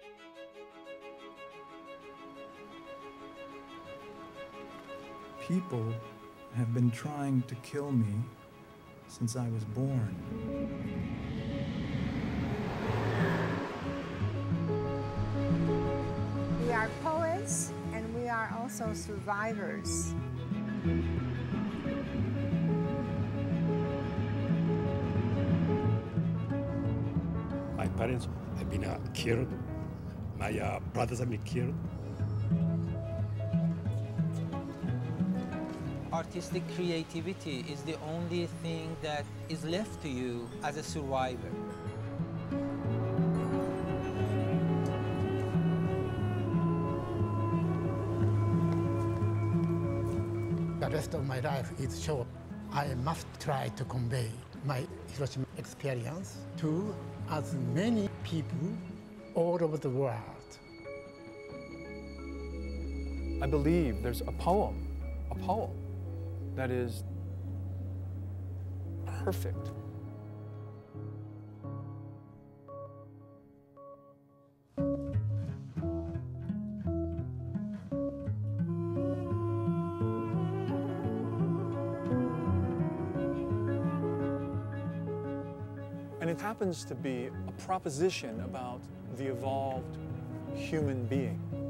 People have been trying to kill me since I was born. We are poets, and we are also survivors. My parents have been killed. My brothers have been killed. Artistic creativity is the only thing that is left to you as a survivor. The rest of my life is short. I must try to convey my Hiroshima experience to as many people all over the world. I believe there's a poem that is perfect. And it happens to be a proposition about the evolved human being.